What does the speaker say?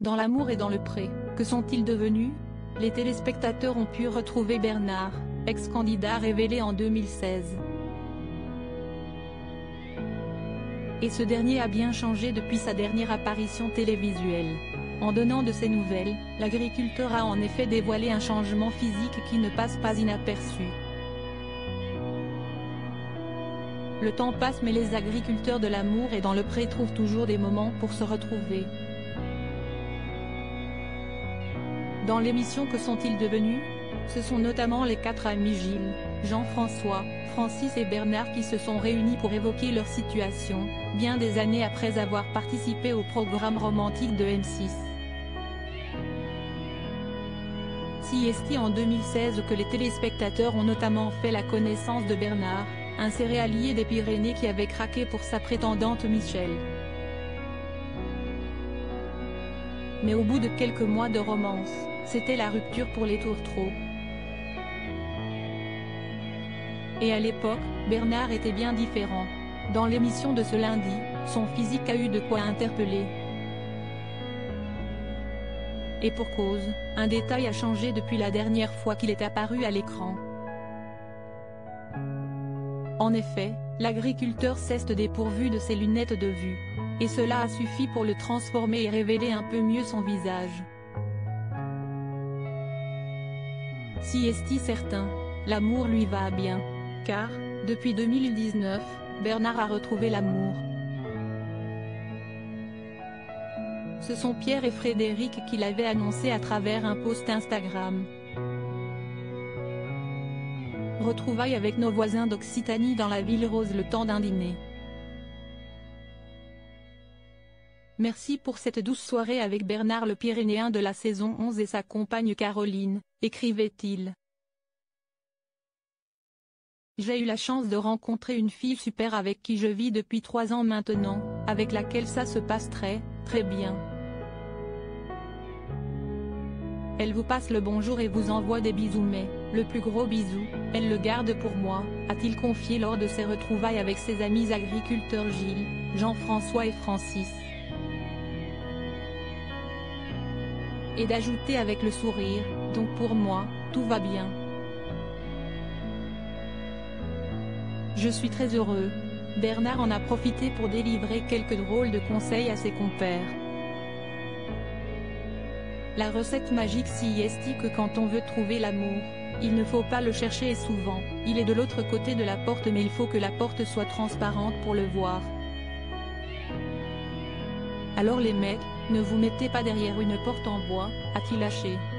Dans l'amour et dans le pré, que sont-ils devenus? Les téléspectateurs ont pu retrouver Bernard, ex-candidat révélé en 2016. Et ce dernier a bien changé depuis sa dernière apparition télévisuelle. En donnant de ses nouvelles, l'agriculteur a en effet dévoilé un changement physique qui ne passe pas inaperçu. Le temps passe mais les agriculteurs de l'amour et dans le pré trouvent toujours des moments pour se retrouver. Dans l'émission Que sont-ils devenus? Ce sont notamment les 4 amis Gilles, Jean-François, Francis et Bernard qui se sont réunis pour évoquer leur situation, bien des années après avoir participé au programme romantique de M6. Siesti en 2016 que les téléspectateurs ont notamment fait la connaissance de Bernard, un céréalier des Pyrénées qui avait craqué pour sa prétendante Michelle. Mais au bout de quelques mois de romance, c'était la rupture pour les tourtereaux. Et à l'époque, Bernard était bien différent. Dans l'émission de ce lundi, son physique a eu de quoi interpeller. Et pour cause, un détail a changé depuis la dernière fois qu'il est apparu à l'écran. En effet, l'agriculteur s'est dépourvu de ses lunettes de vue. Et cela a suffi pour le transformer et révéler un peu mieux son visage. Siesti certain, l'amour lui va bien. Car, depuis 2019, Bernard a retrouvé l'amour. Ce sont Pierre et Frédéric qui l'avaient annoncé à travers un post Instagram. Retrouvailles avec nos voisins d'Occitanie dans la ville rose le temps d'un dîner. Merci pour cette douce soirée avec Bernard le Pyrénéen de la saison 11 et sa compagne Caroline, écrivait-il. J'ai eu la chance de rencontrer une fille super avec qui je vis depuis 3 ans maintenant, avec laquelle ça se passe très bien. Elle vous passe le bonjour et vous envoie des bisous mais, le plus gros bisou, elle le garde pour moi, a-t-il confié lors de ses retrouvailles avec ses amis agriculteurs Gilles, Jean-François et Francis. Et d'ajouter avec le sourire, donc pour moi, tout va bien. Je suis très heureux. Bernard en a profité pour délivrer quelques drôles de conseils à ses compères. La recette magique siesti que quand on veut trouver l'amour, il ne faut pas le chercher souvent, il est de l'autre côté de la porte mais il faut que la porte soit transparente pour le voir. Alors les mecs, ne vous mettez pas derrière une porte en bois, a-t-il lâché.